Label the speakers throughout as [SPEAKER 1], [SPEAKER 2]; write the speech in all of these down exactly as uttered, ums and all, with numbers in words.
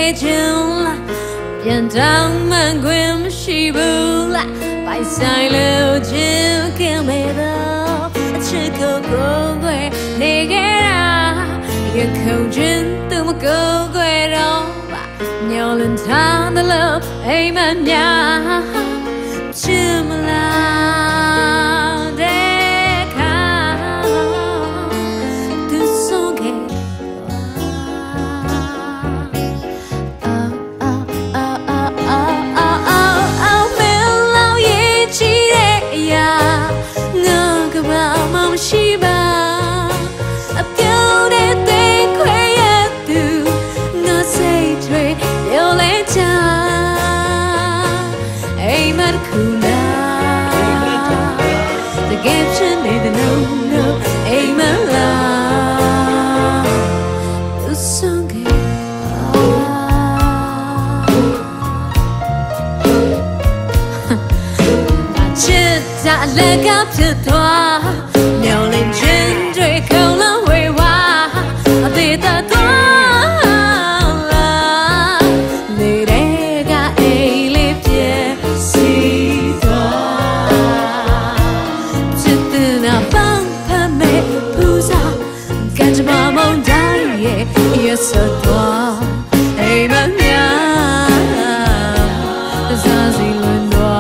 [SPEAKER 1] ခြင်းလားပြန်တောင်းမှန်ခွင့်မရှိဘူးလားပိုင်ဆိုင်လို့ခြင်းခင်မဲ့တော့အချစ်ကိုကိုယ်ွယ်နေခဲ့တာရခုံခြင်းသူမကိုယ်ွယ်တော့ညောလန်းထားတဲ့လို့အိမ်မများချင်မလားတဲ့ခါသူဆုံးခဲ့ ရှိပါအပြုံးတဲ့သိခွေရသူငါစိတ်တွေပြောလဲချာအိမ်မက်ခုနာတကယ်ချင်နေတဲ့ no no အိမ်မက်လာသူဆုံးခဲ့ချစ်တာလက်ကဖြစ်သွားမျောလင်းခြင်းတွေခုံလုံးဝေဝါအသေးသက်သွားလာနေတဲ့ကအိမ်လေးပြည့်စီသွားချစ်တဲ့နာပန်းဖမဲပူဇော်ကံကြမ္မာမုန်တိုင်းရဲ့ရစသွားအိမ်မများစားစီလွန်သွား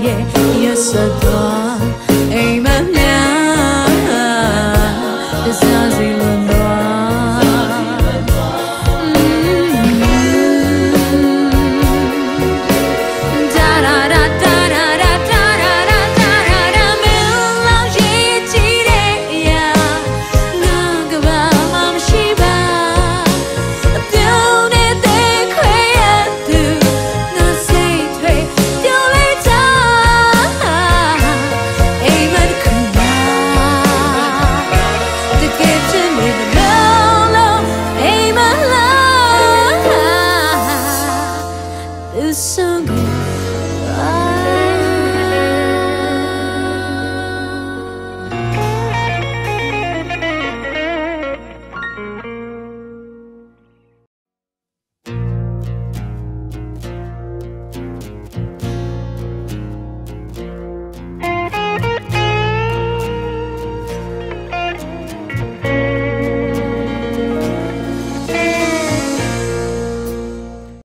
[SPEAKER 1] Yes, I thought, amen, yeah.